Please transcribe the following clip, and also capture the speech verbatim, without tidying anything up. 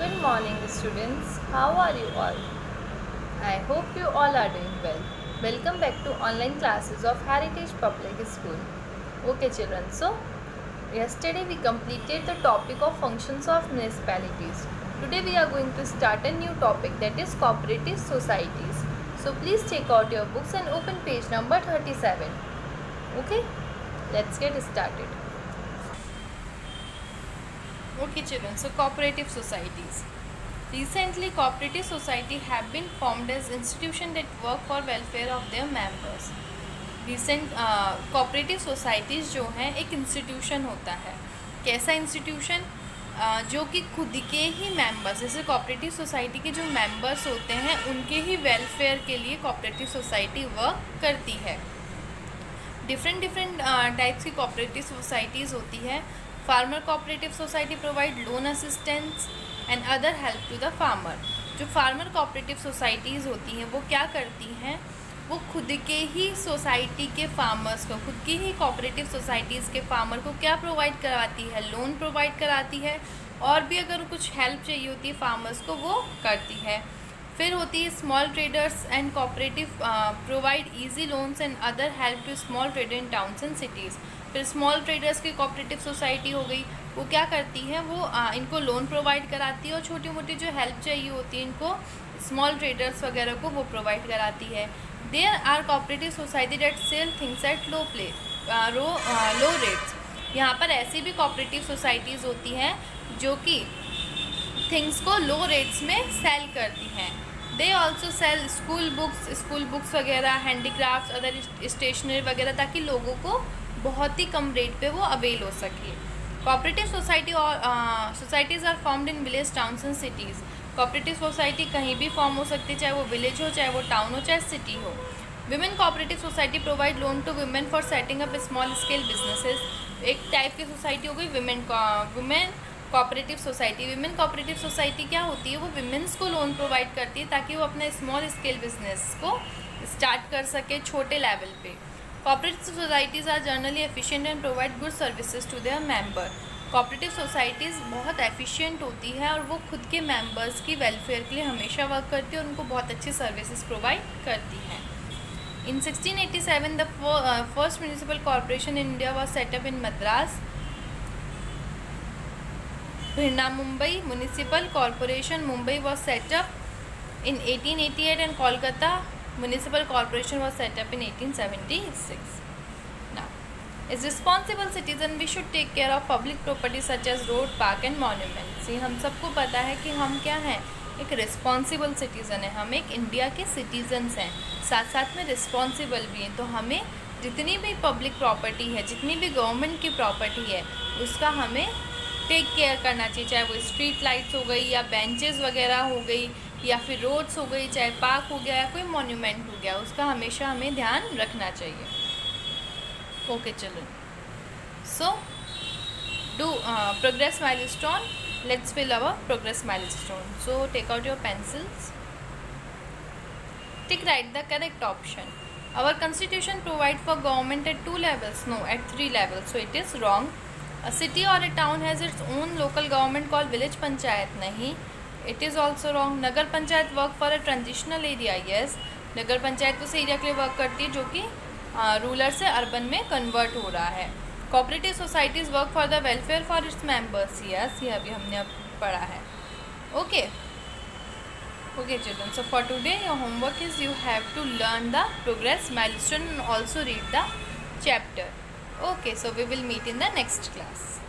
Good morning, students. How are you all? I hope you all are doing well. Welcome back to online classes of Heritage Public School. Okay, children. So, yesterday we completed the topic of functions of municipalities. Today we are going to start a new topic, that is cooperative societies. So, please take out your books and open page number thirty-seven. Okay, let's get started. Okay children, so cooperative societies. Recently, cooperative society have been formed as institutions that work for welfare of their members. Recent cooperative societies जो हैं एक institution होता है. कैसा institution? uh, जो कि खुद के ही मेंबर्स, जैसे कोऑपरेटिव सोसाइटी के जो मेंबर्स होते हैं उनके ही वेलफेयर के लिए कोऑपरेटिव सोसाइटी वर्क करती है. डिफरेंट डिफरेंट टाइप्स की कोऑपरेटिव सोसाइटीज़ होती है. Farmer cooperative society provide loan assistance and other help to the farmer. जो फार्मर कोऑपरेटिव सोसाइटीज़ होती हैं वो क्या करती हैं, वो खुद के ही सोसाइटी के फार्मर्स को, खुद की ही कोऑपरेटिव सोसाइटीज़ के फार्मर को क्या प्रोवाइड कराती है, लोन प्रोवाइड कराती है, और भी अगर कुछ हेल्प चाहिए होती है फार्मर्स को वो करती है. फिर होती है small traders and cooperative provide easy loans and other help to small trader in towns and cities. फिर स्मॉल ट्रेडर्स की कोऑपरेटिव सोसाइटी हो गई, वो क्या करती है, वो आ, इनको लोन प्रोवाइड कराती है और छोटी मोटी जो हेल्प चाहिए होती है इनको स्मॉल ट्रेडर्स वगैरह को वो प्रोवाइड कराती है. There are cooperative society that sell things at low play row low rates. यहाँ पर ऐसी भी कोऑपरेटिव सोसाइटीज़ होती हैं जो कि थिंग्स को लो रेट्स में सेल करती हैं. They also sell school books school books वगैरह, हैंडीक्राफ्ट्स, अदर स्टेशनरी वगैरह, ताकि लोगों को बहुत ही कम रेट पे वो अवेल हो सके. कोऑपरेटिव सोसाइटी और societies are formed in village, towns and cities. Cooperative society कहीं भी फॉर्म हो सकती है, चाहे वो विलेज हो, चाहे वो टाउन हो, चाहे सिटी हो. Women cooperative society provide loan to women for setting up small scale businesses. एक टाइप की सोसाइटी हो गई women women cooperative society. Women cooperative society क्या होती है, वो विमेंस को लोन प्रोवाइड करती है ताकि वो अपने स्मॉल स्केल बिजनेस को स्टार्ट कर सके छोटे लेवल पे. Cooperative societies are generally efficient and provide good services to their member. Cooperative societies बहुत एफिशिएंट होती है और वो खुद के मेंबर्स की वेलफेयर के लिए हमेशा वर्क करती है और उनको बहुत अच्छी सर्विसेज प्रोवाइड करती हैं. In sixteen eighty seven the first municipal corporation in India was set up in Madras. Birna Mumbai Municipal Corporation Mumbai was set up in eighteen eighty-eight and Kolkata Municipal Corporation was set up in eighteen seventy-six. Now, as responsible citizen, we should take care of public property such as road, park and monuments. See, हम सबको पता है कि हम क्या हैं, एक responsible citizen है. हम एक इंडिया के सिटीजन्स हैं, साथ साथ में रिस्पॉन्सिबल भी हैं. तो हमें जितनी भी पब्लिक प्रॉपर्टी है, जितनी भी गवर्नमेंट की प्रॉपर्टी है, उसका हमें टेक केयर करना चाहिए. चाहे वो स्ट्रीट लाइट्स हो गई या बेंचेस वगैरह हो गई या फिर रोड्स हो गई, चाहे पार्क हो गया या कोई मॉन्यूमेंट हो गया, उसका हमेशा हमें ध्यान रखना चाहिए. Okay children, so do progress milestone. Let's fill our progress milestone. So take out your pencils. Tick right the correct option. Our constitution provide for government at two levels. No, at three levels. So it is wrong. A city or a town has its own local government called village panchayat. नहीं, it is also wrong. Nagar panchayat work for a transitional area. Yes, नगर पंचायत उस area के लिए work करती है जो कि rural से अर्बन में कन्वर्ट हो रहा है. Cooperative societies work for the welfare for its members. Yes, ये अभी हमने अब पढ़ा है. Okay okay children, so for today your homework is you have to learn the progress milestone and also read the chapter. Okay, so we will meet in the next class.